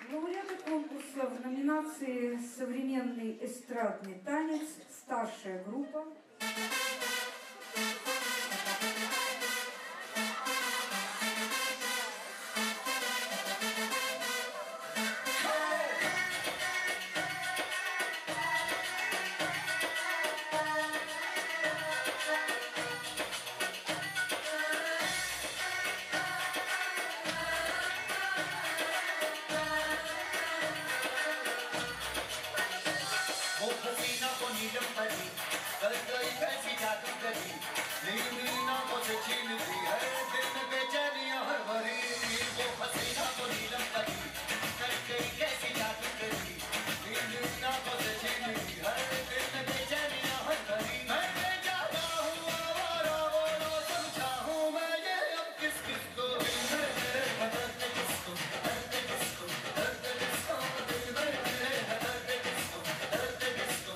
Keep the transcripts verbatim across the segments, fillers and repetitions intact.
Лауреаты конкурса в номинации «Современный эстрадный танец. Старшая группа». नीलम परी कर गई कैसी जादू करी नील मीना को से छीनती है दिल में बेचैनियां हर भरी वो हसीना को नीलम परी कर गई कैसी जादू करी नील मीना को से छीनती है दिल में बेचैनियां हर भरी मैं बेचारा हूँ आवारा वो नो समझा हूँ मैं ये अब किस किस को दिल में मेरे बदलते किसको दर्द किसको दर्द किसको दिल में मेरे बदलते किसको दर्द किसको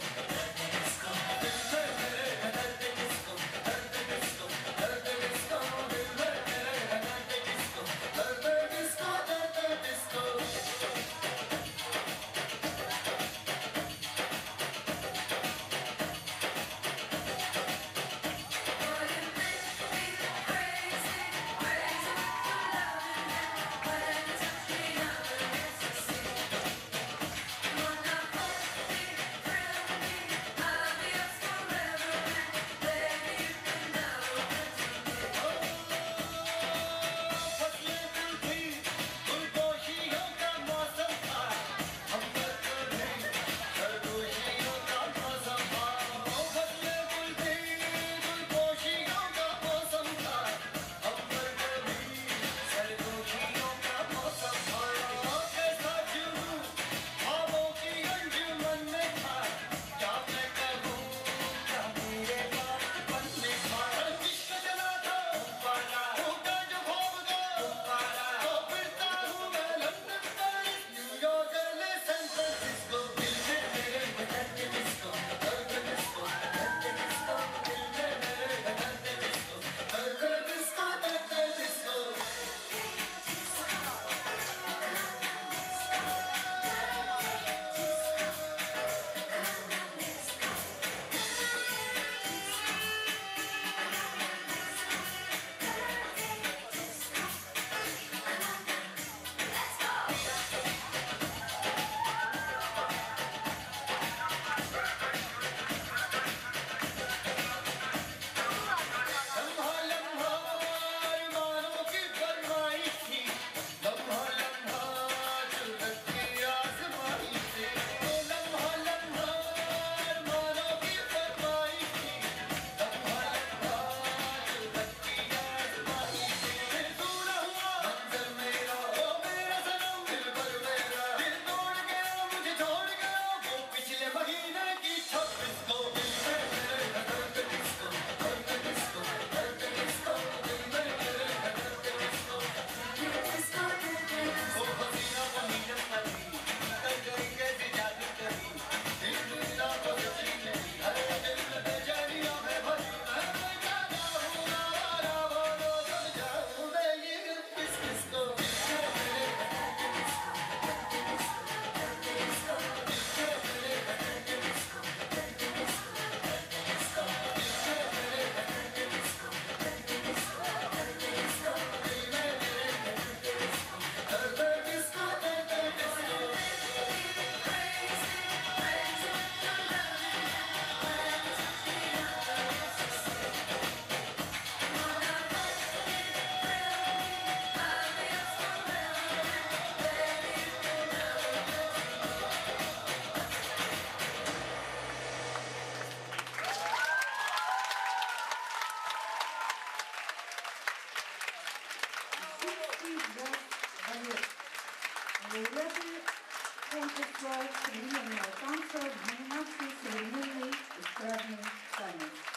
Лауреаты конкурса современного танца в номинации «Современный эстрадный танец».